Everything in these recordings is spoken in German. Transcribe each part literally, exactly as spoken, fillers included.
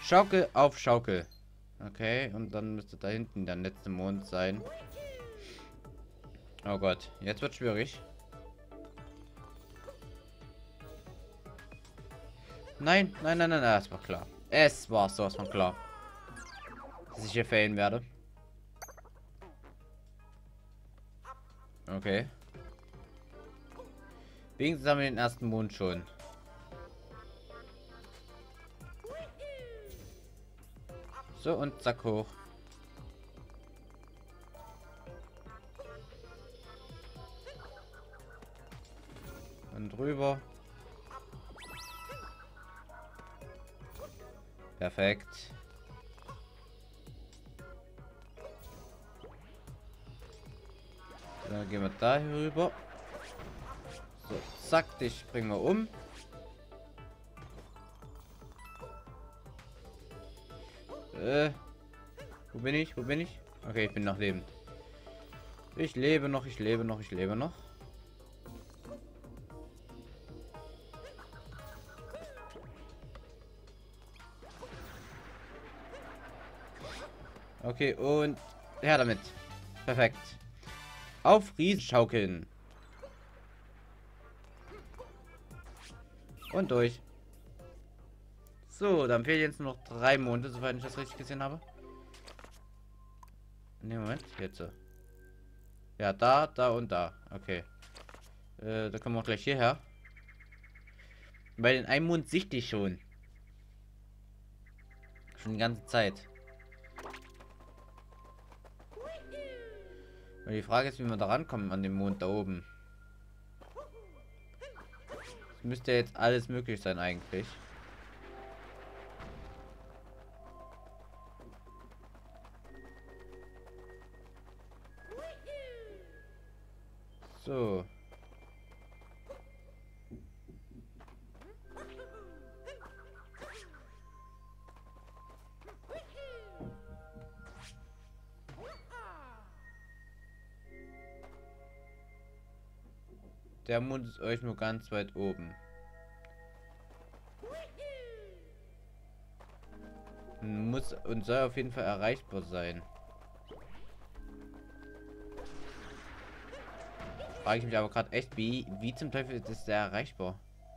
Schaukel auf Schaukel. Okay, und dann müsste da hinten der letzte Mond sein. Oh Gott, jetzt wird schwierig. Nein, nein, nein, nein, das war klar. Es war sowas von klar, dass ich hier failen werde. Okay. Wenigstens haben wir den ersten Mond schon. So, und zack, hoch. Und rüber. Perfekt. Dann gehen wir da hier rüber. So, zack, dich bringen wir um. Äh, wo bin ich? Wo bin ich? Okay, ich bin noch lebend. Ich lebe noch, ich lebe noch, ich lebe noch. Okay, und her damit. Perfekt. Auf Riesenschaukeln. Und durch. So, dann fehlen jetzt nur noch drei Monde, soweit ich das richtig gesehen habe. Ne, Moment, jetzt so. Ja, da, da und da. Okay. Äh, da kommen wir auch gleich hierher. Bei den einen Mond sichte ich schon. Schon die ganze Zeit. Und die Frage ist, wie wir da rankommen an dem Mond da oben. Es müsste jetzt alles möglich sein eigentlich. So. Der Mond ist euch nur ganz weit oben. Muss und soll auf jeden Fall erreichbar sein. Frage ich mich aber gerade echt, wie, wie zum Teufel ist der erreichbar?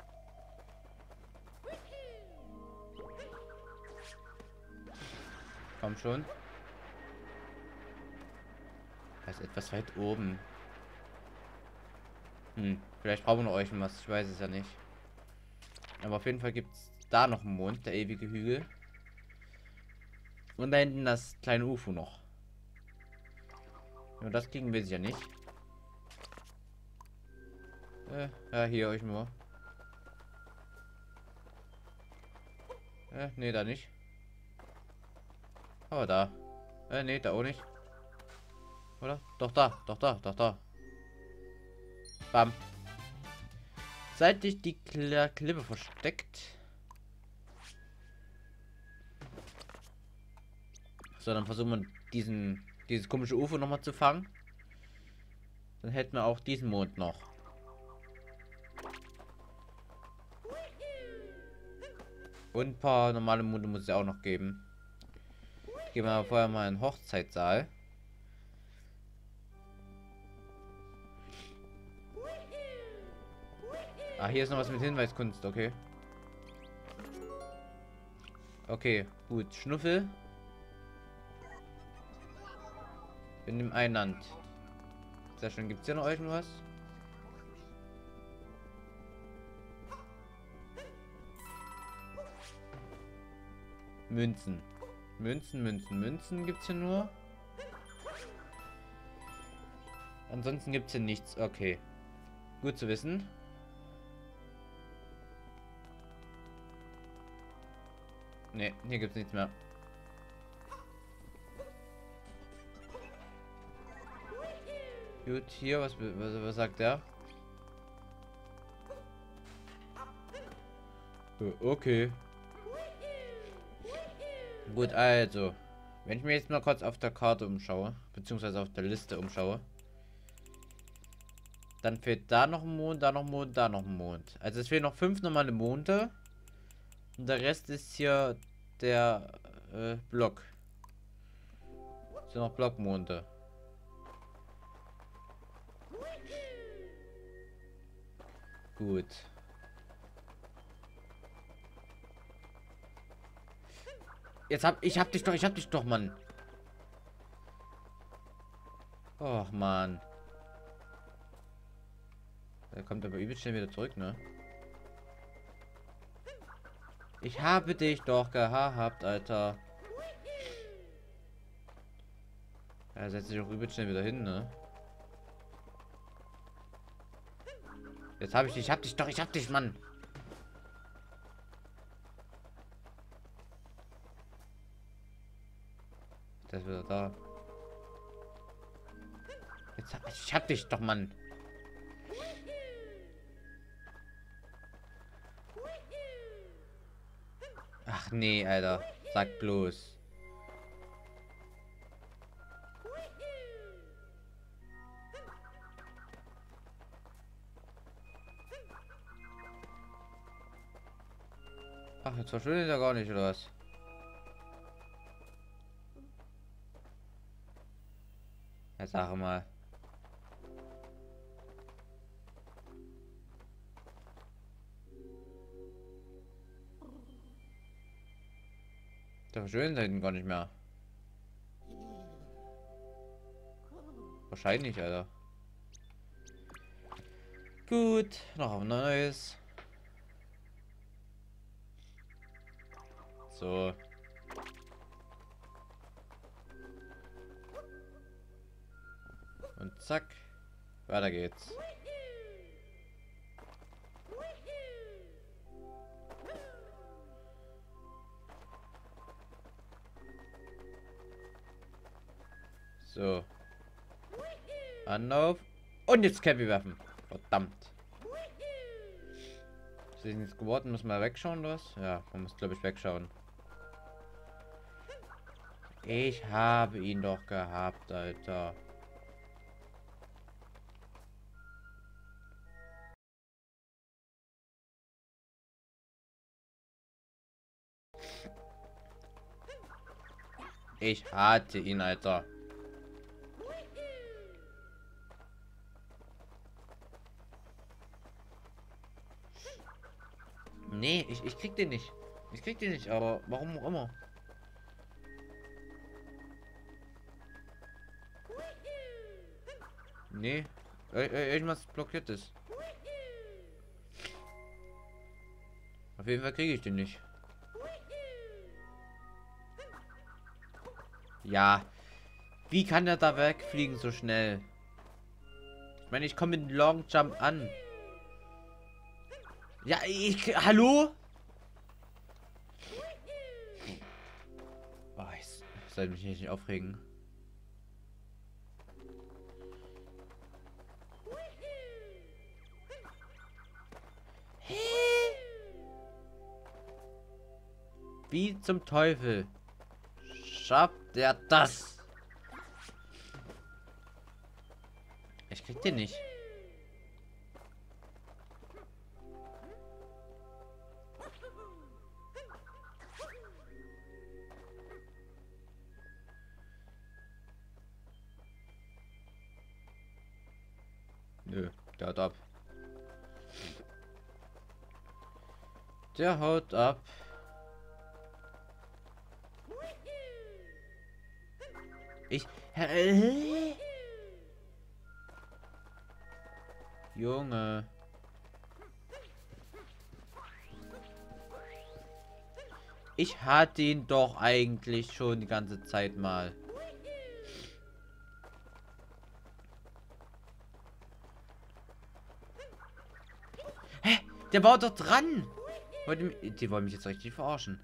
Komm schon. Er ist etwas weit oben. Hm, vielleicht brauchen wir noch euch was, ich weiß es ja nicht. Aber auf jeden Fall gibt es da noch einen Mond, der ewige Hügel. Und da hinten das kleine U F O noch. Nur das kriegen wir sicher nicht. Äh, ja, hier euch nur. Äh, nee, da nicht. Aber da. Äh, nee, da auch nicht. Oder? Doch da, doch da, doch da. Bam. Seitlich die Kl Klippe versteckt. So, dann versuchen wir diesen, dieses komische U F O noch mal zu fangen. Dann hätten wir auch diesen Mond noch. Und ein paar normale Monde muss es ja auch noch geben. Gehen wir vorher mal in den Hochzeitssaal. Ah, hier ist noch was mit Hinweiskunst, okay. Okay, gut. Schnuffel. In dem Einland. Sehr schön. Gibt es hier noch irgendwas? Münzen. Münzen, Münzen, Münzen gibt es hier nur. Ansonsten gibt es hier nichts. Okay. Gut zu wissen. Ne, hier gibt es nichts mehr. Gut, hier, was, was, was sagt der? Okay. Gut, also. Wenn ich mir jetzt mal kurz auf der Karte umschaue, beziehungsweise auf der Liste umschaue, dann fehlt da noch ein Mond, da noch ein Mond, da noch ein Mond. Also es fehlen noch fünf normale Monde. Und der Rest ist hier der äh, Block. Das sind noch Blockmonde. Gut. Jetzt hab ich hab dich doch, ich hab dich doch, Mann. Och, Mann. Da kommt aber übel schnell wieder zurück, ne? Ich habe dich doch gehabt, Alter. Er setzt sich auch übel schnell wieder hin, ne? Jetzt habe ich dich, ich hab dich doch, ich hab dich, Mann. Der ist wieder da. Jetzt hab ich, ich hab dich doch, Mann. Ach nee, Alter. Sag bloß. Ach, jetzt verschwindet er gar nicht, oder was? Ja, sag mal. Da verschwinden sie hinten gar nicht mehr. Wahrscheinlich, Alter. Gut, noch ein neues. So. Und zack. Weiter geht's. So. Anlauf. Und jetzt Cappy werfen. Verdammt. Ist das nichts geworden? Muss man wegschauen, oder was? Ja, man muss, glaube ich, wegschauen. Ich habe ihn doch gehabt, Alter. Ich hatte ihn, Alter. Nee, ich, ich krieg den nicht. Ich krieg den nicht, aber warum auch immer. Nee, irgendwas blockiert ist. Auf jeden Fall kriege ich den nicht. Ja. Wie kann der da wegfliegen so schnell? Ich meine, ich komme mit dem Long Jump an. Ja, ich... Hallo? Oh, ich sollte mich nicht aufregen. Hä? Wie zum Teufel schafft der das? Ich krieg den nicht. Nö, der haut ab. Der haut ab. Ich... Äh, Junge. Ich hatte ihn doch eigentlich schon die ganze Zeit mal. Hä? Der war doch dran. Die wollen mich jetzt richtig verarschen.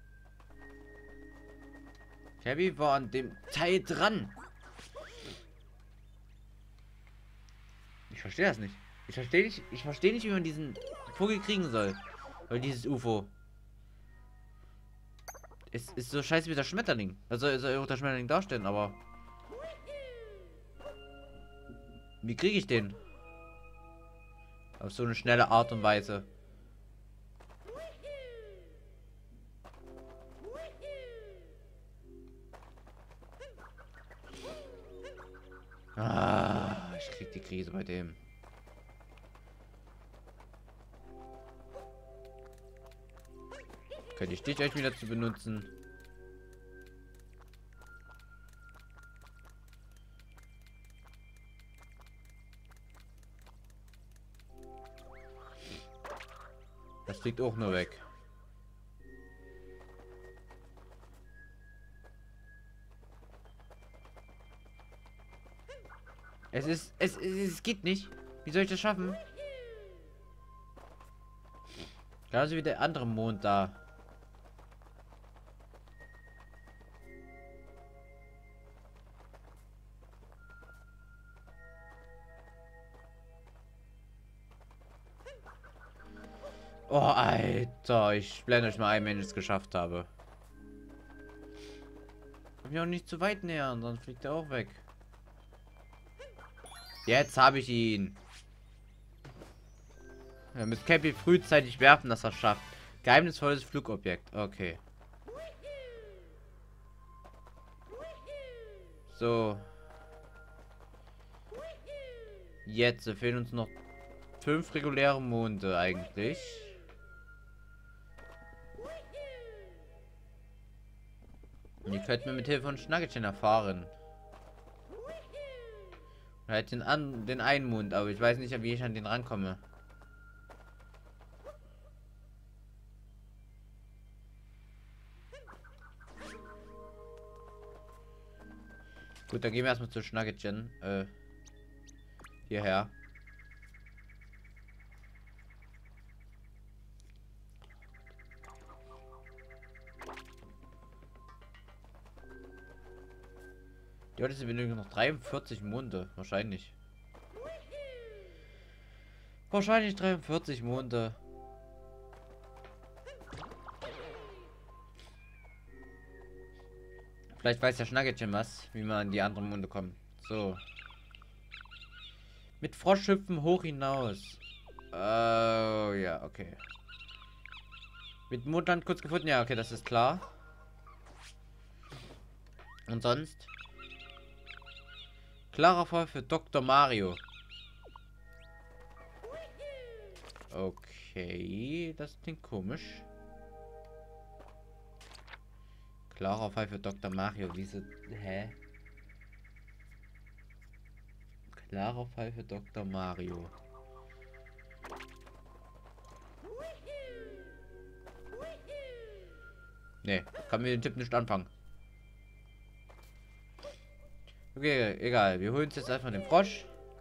Cabby war an dem Teil dran. Ich verstehe das nicht. Ich verstehe nicht, ich verstehe nicht, wie man diesen Vogel kriegen soll. Oder dieses U F O. Es ist so scheiße wie der Schmetterling. Also soll auch der Schmetterling darstellen, aber... Wie kriege ich den? Auf so eine schnelle Art und Weise. ich krieg die Krise bei dem. Könnte ich dich euch wieder zu benutzen? Das fliegt auch nur weg. Es ist, es, es, es geht nicht. Wie soll ich das schaffen? Genauso wie der andere Mond da. Oh, Alter. Ich blende euch mal ein, wenn ich es geschafft habe. Ich kann mich auch nicht zu weit nähern, sonst fliegt er auch weg. Jetzt habe ich ihn. Ja, mit Cappy frühzeitig werfen, dass er schafft. Geheimnisvolles Flugobjekt. Okay. So. Jetzt fehlen uns noch fünf reguläre Monde eigentlich. Und die könnten wir mit Hilfe von Schnaggetchen erfahren. Halt den, an, den einen Mond, aber ich weiß nicht, wie ich an den rankomme. Gut, dann gehen wir erstmal zu Schnaggetchen. Äh, hierher. Die heute sind wir nur noch dreiundvierzig Monde. Wahrscheinlich. Wahrscheinlich dreiundvierzig Monde. Vielleicht weiß der Schnaggetchen was, wie man an die anderen Monde kommt. So. Mit Froschhüpfen hoch hinaus. Oh, ja, okay. Mit Mondland kurz gefunden. Ja, okay, das ist klar. Und sonst? Klarer Fall für Doktor Mario. Okay, das klingt komisch. Klarer Fall für Doktor Mario. Wieso? Hä? Klarer Fall für Doktor Mario. Nee, kann mir den Tipp nicht anfangen. Okay, egal. Wir holen uns jetzt einfach den Frosch.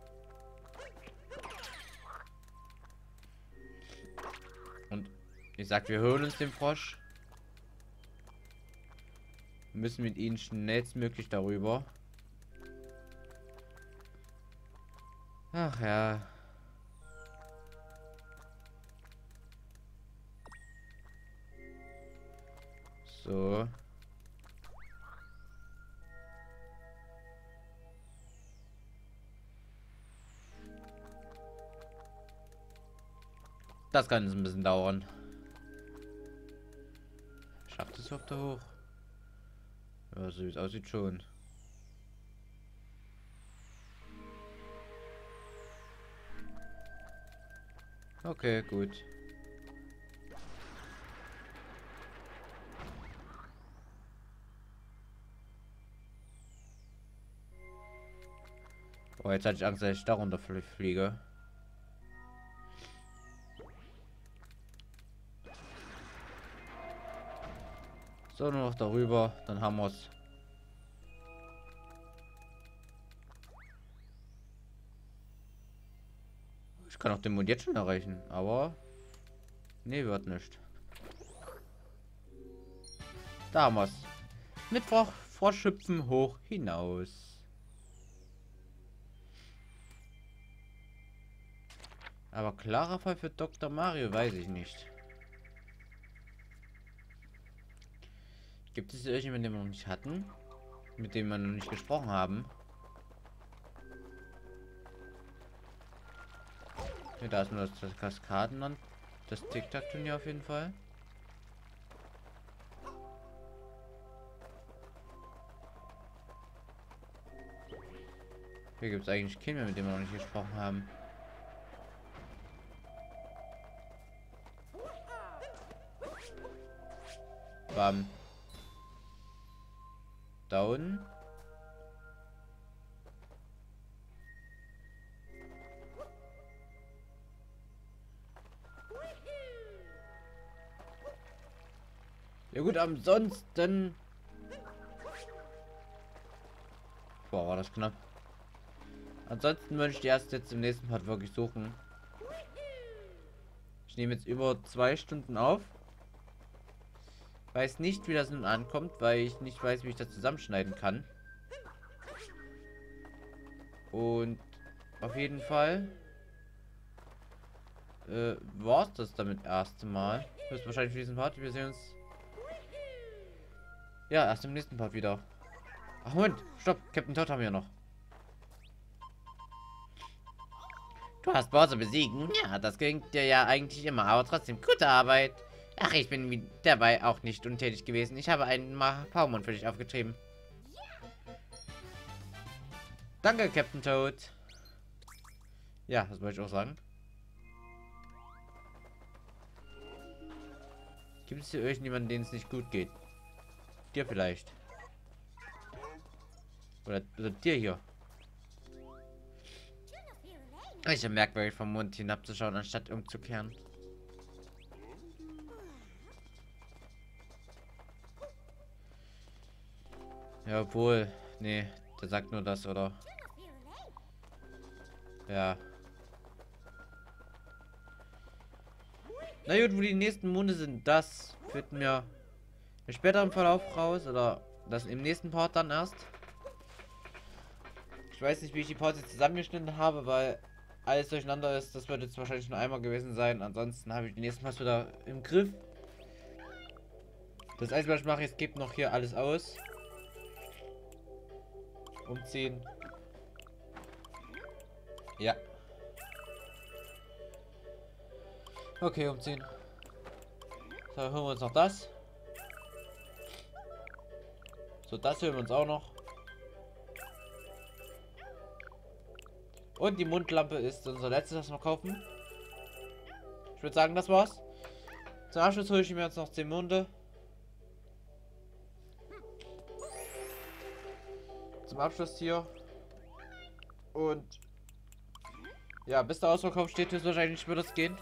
Und ich sag, wir holen uns den Frosch. Wir müssen mit ihnen schnellstmöglich darüber. Ach ja. So. Das kann jetzt ein bisschen dauern. Schafft es überhaupt da hoch? Ja, so wie es aussieht schon. Okay, gut. Oh, jetzt hatte ich Angst, dass ich darunter fliege. So, nur noch darüber, dann haben wir es. Ich kann auch den Mond jetzt schon erreichen, aber nee, wird nicht. Da haben wir es. Mit Frosch, Froschhüpfen hoch hinaus. Aber klarer Fall für Doktor Mario weiß ich nicht. Gibt es irgendjemanden, den wir noch nicht hatten? Mit dem wir noch nicht gesprochen haben? Ja, da ist nur das, das Kaskadenland. Das Tic-Tac-Turnier auf jeden Fall. Hier gibt es eigentlich keinen mehr, mit dem wir noch nicht gesprochen haben. Bam. Down. Ja gut, ansonsten... Boah, war das knapp. Ansonsten möchte ich erst jetzt im nächsten Part wirklich suchen. Ich nehme jetzt über zwei Stunden auf. Weiß nicht, wie das nun ankommt, weil ich nicht weiß, wie ich das zusammenschneiden kann. Und auf jeden Fall äh, war es das damit erste Mal. Höchstwahrscheinlich für diesen Part. Wir sehen uns ja erst im nächsten Part wieder. Ach Moment, stopp, Captain Todd haben wir noch. Du hast Bowser besiegen? Ja, das gelingt dir ja eigentlich immer, aber trotzdem gute Arbeit. Ach, ich bin dabei auch nicht untätig gewesen. Ich habe einen Paumon für dich aufgetrieben. Danke, Captain Toad. Ja, das wollte ich auch sagen. Gibt es hier irgendjemanden, denen es nicht gut geht? Dir vielleicht. Oder, oder dir hier. Ich bin merkwürdig vom Mond hinabzuschauen, anstatt umzukehren. Ja, obwohl. Nee, der sagt nur das, oder? Ja. Na gut, wo die nächsten Monde sind, das finden wir später im Verlauf raus. Oder das im nächsten Part dann erst. Ich weiß nicht, wie ich die Pause zusammengeschnitten habe, weil alles durcheinander ist. Das wird jetzt wahrscheinlich nur einmal gewesen sein. Ansonsten habe ich die nächsten Mal wieder im Griff. Das Einzige, was ich mache, ist, gebe noch hier alles aus. Umziehen. Ja. Okay, umziehen. So, hören wir uns noch das. So, das hören wir uns auch noch. Und die Mundlampe ist unser letztes, was wir kaufen. Ich würde sagen, das war's. Zum Abschluss hole ich mir jetzt noch zehn Munde. Zum Abschluss hier. Und ja, bis der Ausverkauf steht, ist wahrscheinlich wird es gehen.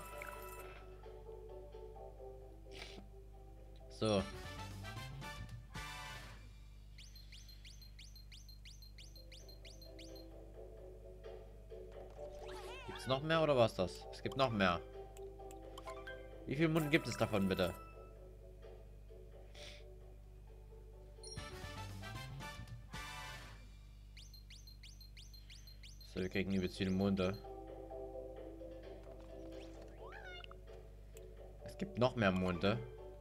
So. Gibt es noch mehr oder was das? Es gibt noch mehr. Wie viele Munden gibt es davon, bitte? So, wir kriegen übelst viele Monde. Es gibt noch mehr Monde.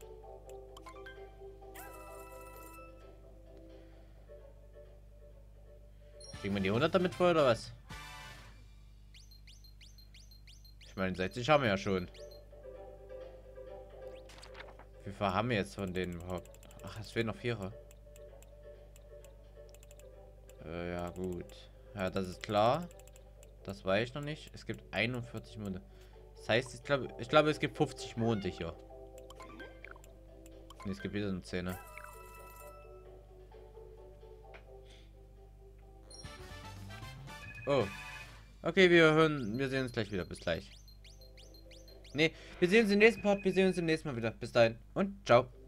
Kriegen wir die hundert damit voll oder was? Ich meine, sechzig haben wir ja schon. Wie viel haben wir jetzt von denen überhaupt? Ach, es fehlen noch vier. Äh, ja, gut. Ja, das ist klar. Das weiß ich noch nicht. Es gibt einundvierzig Monde. Das heißt, ich glaube, ich glaube, es gibt fünfzig Monde hier. Nee, es gibt wieder eine Zähne. Oh. Okay, wir hören, wir sehen uns gleich wieder. Bis gleich. Nee, wir sehen uns im nächsten Part. Wir sehen uns im nächsten Mal wieder. Bis dahin und ciao.